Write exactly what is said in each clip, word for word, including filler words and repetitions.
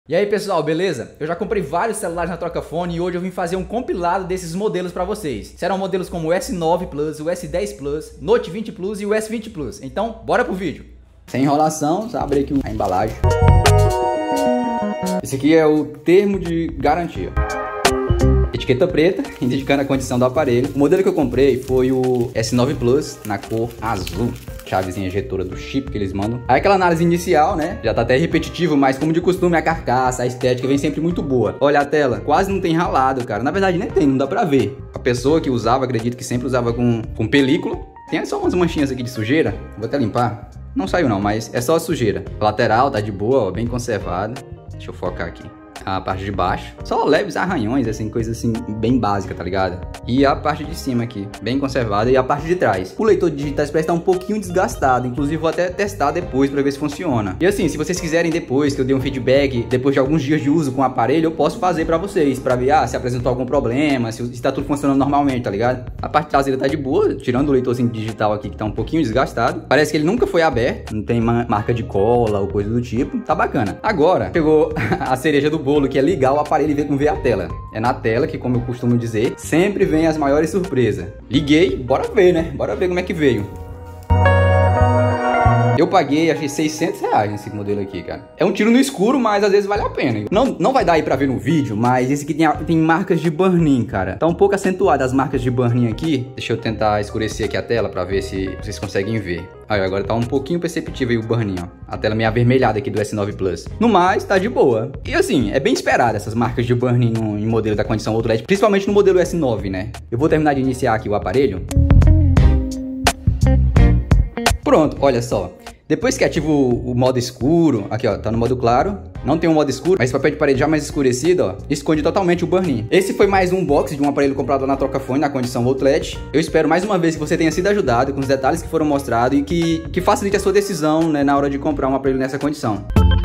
E aí pessoal, beleza? Eu já comprei vários celulares na Trocafone e hoje eu vim fazer um compilado desses modelos pra vocês. Serão modelos como o S nove Plus, o S dez Plus, Note vinte Plus e o S vinte Plus. Então, bora pro vídeo. Sem enrolação, só abrir aqui a embalagem. Esse aqui é o termo de garantia. Etiqueta preta, indicando a condição do aparelho. O modelo que eu comprei foi o S nove Plus, na cor azul. Chavezinha ejetora do chip que eles mandam. Aí aquela análise inicial, né? Já tá até repetitivo, mas como de costume a carcaça, a estética vem sempre muito boa. Olha a tela, quase não tem ralado, cara. Na verdade nem tem, não dá pra ver. A pessoa que usava, acredito que sempre usava com, com película. Tem só umas manchinhas aqui de sujeira. Vou até limpar. Não saiu não, mas é só a sujeira. A lateral tá de boa, ó, bem conservada. Deixa eu focar aqui. A parte de baixo, só leves arranhões, assim, coisa assim, bem básica, tá ligado? E a parte de cima aqui, bem conservada, e a parte de trás. O leitor de digitais parece estar um pouquinho desgastado, inclusive vou até testar depois pra ver se funciona. E assim, se vocês quiserem depois que eu dê um feedback, depois de alguns dias de uso com o aparelho, eu posso fazer pra vocês, pra ver, ah, se apresentou algum problema, se, se tá tudo funcionando normalmente, tá ligado? A parte traseira tá de boa, tirando o leitorzinho digital aqui que tá um pouquinho desgastado. Parece que ele nunca foi aberto, não tem marca de cola ou coisa do tipo, tá bacana. Agora, pegou a cereja do bolo, que é ligar o aparelho e ver como vê a tela. É na tela que, como eu costumo dizer, sempre vem as maiores surpresas. Liguei, bora ver, né? Bora ver como é que veio. Eu paguei, achei seiscentos reais nesse modelo aqui, cara. É um tiro no escuro, mas às vezes vale a pena. Não, não vai dar aí pra ver no vídeo, mas esse aqui tem, tem marcas de burn-in, cara. Tá um pouco acentuado as marcas de burn-in aqui. Deixa eu tentar escurecer aqui a tela pra ver se vocês conseguem ver. Aí, agora tá um pouquinho perceptível aí o burn-in, ó. A tela meio avermelhada aqui do S nove Plus. No mais, tá de boa. E assim, é bem esperado essas marcas de burn-in no, em modelo da condição OLED, principalmente no modelo S nove, né? Eu vou terminar de iniciar aqui o aparelho. Pronto, olha só. Depois que ativo o, o modo escuro, aqui ó, tá no modo claro, não tem um modo escuro, mas esse papel de parede já mais escurecido, ó, esconde totalmente o burn-in. Esse foi mais um unboxing de um aparelho comprado na Trocafone, na condição OLED. Eu espero mais uma vez que você tenha sido ajudado com os detalhes que foram mostrados e que, que facilite a sua decisão, né, na hora de comprar um aparelho nessa condição.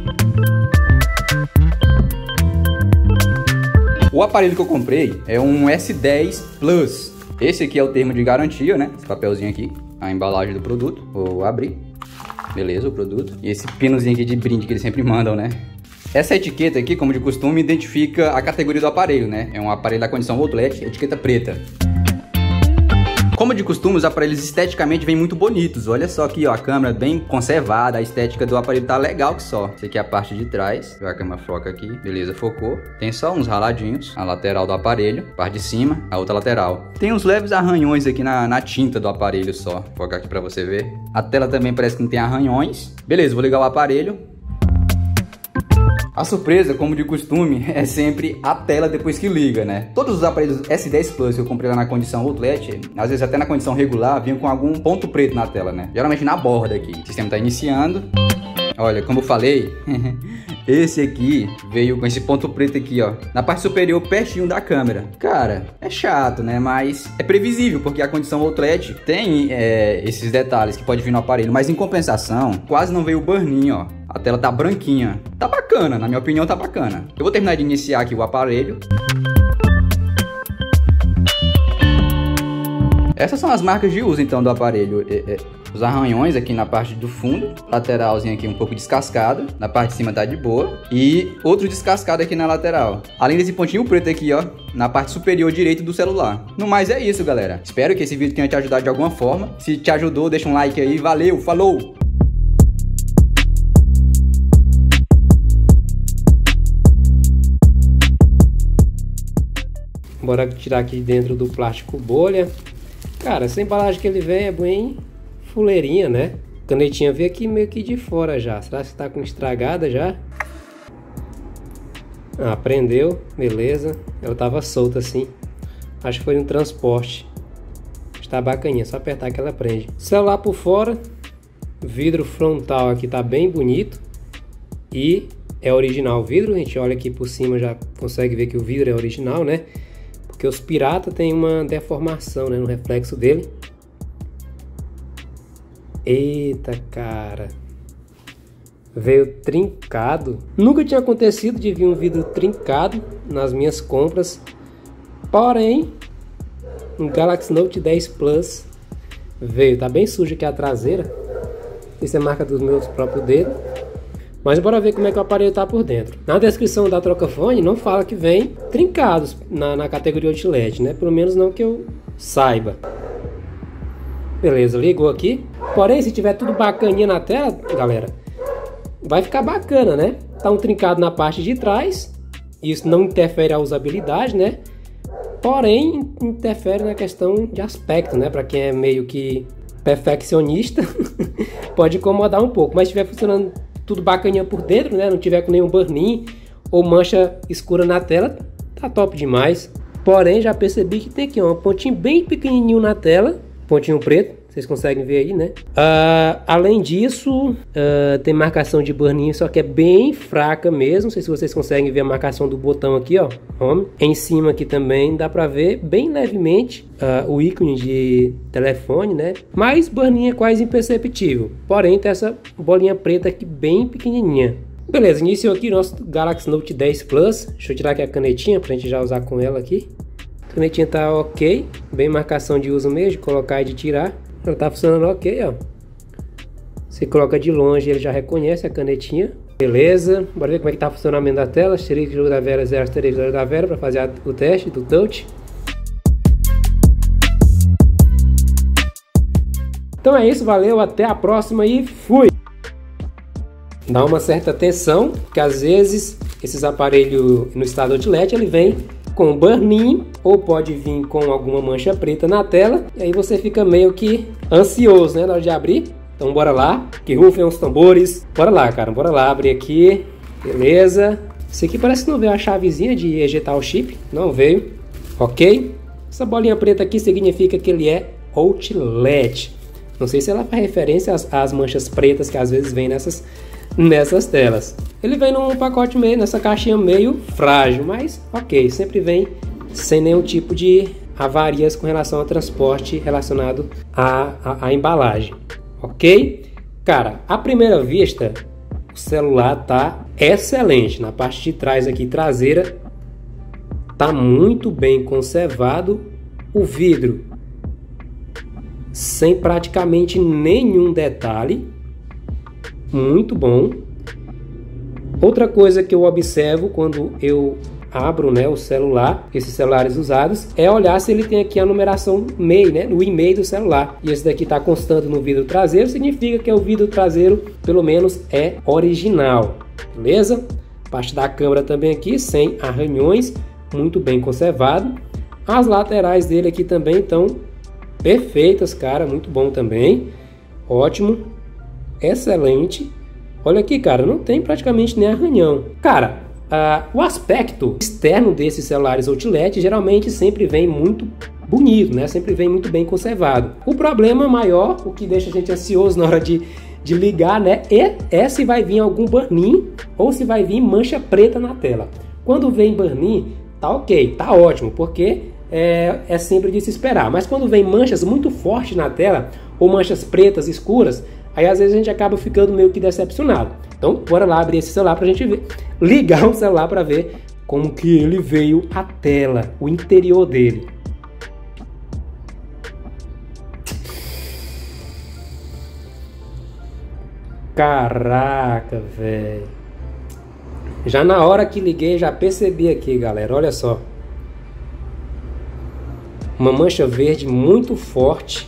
O aparelho que eu comprei é um S dez Plus. Esse aqui é o termo de garantia, né, esse papelzinho aqui, a embalagem do produto, vou abrir. Beleza, o produto. E esse pinozinho aqui de brinde que eles sempre mandam, né? Essa etiqueta aqui, como de costume, identifica a categoria do aparelho, né? É um aparelho da condição OLED, etiqueta preta. Como de costume, os aparelhos esteticamente vêm muito bonitos. Olha só aqui, ó, a câmera bem conservada, a estética do aparelho tá legal que só. Essa aqui é a parte de trás, a câmera foca aqui, beleza, focou. Tem só uns raladinhos, a lateral do aparelho, a parte de cima, a outra lateral. Tem uns leves arranhões aqui na, na tinta do aparelho só, vou focar aqui pra você ver. A tela também parece que não tem arranhões. Beleza, vou ligar o aparelho. A surpresa, como de costume, é sempre a tela depois que liga, né? Todos os aparelhos S dez Plus que eu comprei lá na condição OLED, às vezes até na condição regular, vinham com algum ponto preto na tela, né? Geralmente na borda aqui. O sistema tá iniciando. Olha, como eu falei, esse aqui veio com esse ponto preto aqui, ó, na parte superior, pertinho da câmera. Cara, é chato, né? Mas é previsível, porque a condição OLED tem é, esses detalhes que pode vir no aparelho. Mas em compensação, quase não veio o burn-in, ó. A tela tá branquinha. Tá bacana, na minha opinião tá bacana. Eu vou terminar de iniciar aqui o aparelho. Essas são as marcas de uso, então, do aparelho. É, é, os arranhões aqui na parte do fundo, lateralzinho aqui um pouco descascado, na parte de cima tá de boa, e outro descascado aqui na lateral. Além desse pontinho preto aqui, ó, na parte superior direita do celular. No mais é isso, galera. Espero que esse vídeo tenha te ajudado de alguma forma. Se te ajudou, deixa um like aí. Valeu, falou! Bora tirar aqui dentro do plástico bolha. Cara, essa embalagem que ele vem é bem fuleirinha, né? A canetinha veio aqui meio que de fora já. Será que tá com estragada já? Ah, prendeu, beleza. Ela tava solta assim. Acho que foi no transporte. Está bacaninha, só apertar que ela prende. Celular por fora. Vidro frontal aqui tá bem bonito. E é original o vidro. A gente olha aqui por cima, já consegue ver que o vidro é original, né? Porque os piratas têm uma deformação, né, no reflexo dele. Eita, cara. Veio trincado. Nunca tinha acontecido de vir um vidro trincado nas minhas compras. Porém, um Galaxy Note dez Plus veio. Tá bem sujo aqui a traseira. Isso é marca dos meus próprios dedos. Mas bora ver como é que o aparelho tá por dentro. Na descrição da Trocafone não fala que vem trincados na, na categoria Outlet, né? Pelo menos não que eu saiba. Beleza, ligou aqui. Porém, se tiver tudo bacaninha na tela, galera, vai ficar bacana, né? Tá um trincado na parte de trás. Isso não interfere a usabilidade, né? Porém, interfere na questão de aspecto, né? Para quem é meio que perfeccionista, pode incomodar um pouco. Mas se estiver funcionando tudo bacaninha por dentro, né? Não tiver com nenhum burn-in ou mancha escura na tela, tá top demais. Porém, já percebi que tem aqui ó, um pontinho bem pequenininho na tela, pontinho preto, vocês conseguem ver aí, né? Uh, além disso, uh, tem marcação de burn-in, só que é bem fraca mesmo. Não sei se vocês conseguem ver a marcação do botão aqui, ó, home. Em cima aqui também dá pra ver bem levemente uh, o ícone de telefone, né? Mas burn-in é quase imperceptível. Porém, tem essa bolinha preta aqui bem pequenininha. Beleza, iniciou aqui o nosso Galaxy Note dez Plus. Deixa eu tirar aqui a canetinha pra gente já usar com ela aqui. A canetinha tá ok, bem marcação de uso mesmo, de colocar e de tirar. Ela tá funcionando ok, ó. Você coloca de longe, ele já reconhece a canetinha. Beleza, bora ver como é que tá o funcionamento da tela. Asterisco jogo da Vera, zero asterisco jogo da Vera para fazer a, o teste do touch. Então é isso, valeu, até a próxima e fui! Dá uma certa atenção, porque às vezes esses aparelhos no estado Outlet, ele vem com burn-in ou pode vir com alguma mancha preta na tela, e aí você fica meio que ansioso, né, na hora de abrir. Então bora lá, que rufem os tambores. Bora lá, cara, bora lá, abrir aqui. Beleza. Isso aqui parece que não veio a chavezinha de ejetar o chip, não veio. Ok. Essa bolinha preta aqui significa que ele é Outlet. Não sei se ela faz referência às, às manchas pretas que às vezes vem nessas, nessas telas. Ele vem num pacote meio, nessa caixinha meio frágil, mas ok, sempre vem sem nenhum tipo de avarias com relação ao transporte relacionado à, à, à embalagem, ok? Cara, à primeira vista, o celular tá excelente. Na parte de trás aqui, traseira, tá muito bem conservado. O vidro, sem praticamente nenhum detalhe, muito bom. Outra coisa que eu observo quando eu abro, né, o celular, esses celulares usados, é olhar se ele tem aqui a numeração M E I, né, o e-mail do celular. E esse daqui está constando no vidro traseiro, significa que o vidro traseiro, pelo menos, é original. Beleza? Parte da câmera também aqui, sem arranhões, muito bem conservado. As laterais dele aqui também estão perfeitas, cara, muito bom também. Ótimo, excelente. Olha aqui, cara, não tem praticamente nem arranhão. Cara, uh, o aspecto externo desses celulares Outlet geralmente sempre vem muito bonito, né? Sempre vem muito bem conservado. O problema maior, o que deixa a gente ansioso na hora de, de ligar, né? É, é se vai vir algum burn-in ou se vai vir mancha preta na tela. Quando vem burn-in, tá ok, tá ótimo, porque é, é sempre de se esperar. Mas quando vem manchas muito fortes na tela ou manchas pretas escuras, aí às vezes a gente acaba ficando meio que decepcionado. Então bora lá abrir esse celular pra gente ver, ligar o celular para ver como que ele veio a tela, o interior dele. Caraca, velho. Já na hora que liguei já percebi aqui, galera, olha só. Uma mancha verde muito forte,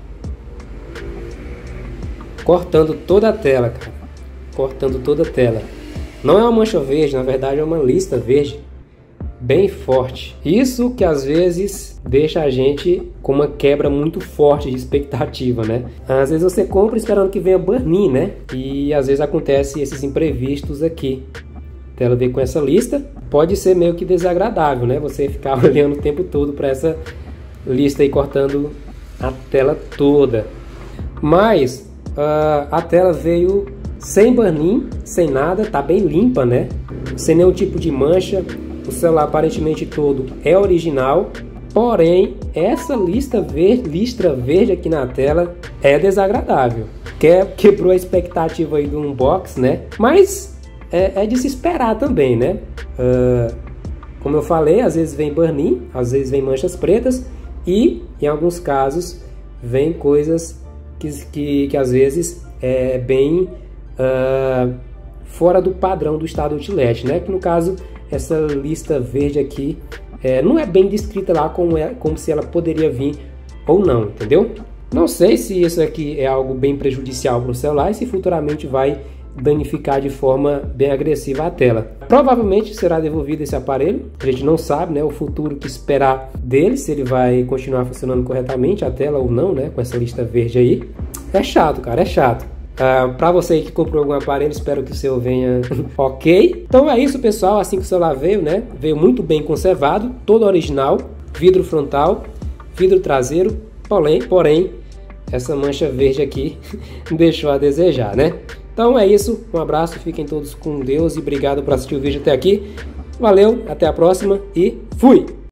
cortando toda a tela, cara. Cortando toda a tela. Não é uma mancha verde, na verdade é uma lista verde bem forte. Isso que às vezes deixa a gente com uma quebra muito forte de expectativa, né? Às vezes você compra esperando que venha burn-in, né? E às vezes acontece esses imprevistos aqui. A tela veio com essa lista. Pode ser meio que desagradável, né? Você ficar olhando o tempo todo para essa lista aí cortando a tela toda. Mas Uh, a tela veio sem burn-in, sem nada, tá bem limpa, né? Sem nenhum tipo de mancha. O celular aparentemente todo é original. Porém, essa lista verde, listra verde aqui na tela é desagradável. Que, quebrou a expectativa aí do unboxing, né? Mas é, é de se esperar também, né? Uh, como eu falei, às vezes vem burn-in, às vezes vem manchas pretas e, em alguns casos, vem coisas Que, que, que às vezes é bem uh, fora do padrão do estado Outlet, né? Que no caso, essa lista verde aqui é, não é bem descrita lá como, é, como se ela poderia vir ou não, entendeu? Não sei se isso aqui é algo bem prejudicial para o celular e se futuramente vai danificar de forma bem agressiva a tela. Provavelmente será devolvido esse aparelho, a gente não sabe, né, o futuro que esperar dele, se ele vai continuar funcionando corretamente a tela ou não, né, com essa lista verde aí. É chato, cara, é chato. Uh, para você aí que comprou algum aparelho, espero que o seu venha ok. Então é isso, pessoal, assim que o celular veio, né, veio muito bem conservado, todo original, vidro frontal, vidro traseiro, porém, porém essa mancha verde aqui deixou a desejar, né? Então é isso, um abraço, fiquem todos com Deus e obrigado por assistir o vídeo até aqui. Valeu, até a próxima e fui!